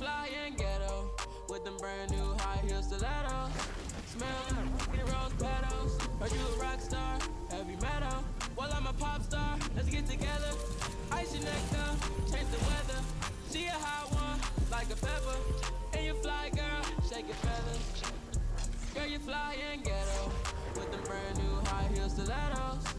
fly and ghetto with them brand new high heel stilettos. Smell the rose petals. Heard you a rock star, heavy metal. Well, I'm a pop star, let's get together. Ice your neck up, change the weather. She a hot one, like a pepper. And you fly, girl, shake your feathers. Girl, you fly and ghetto with them brand new high heel stilettos.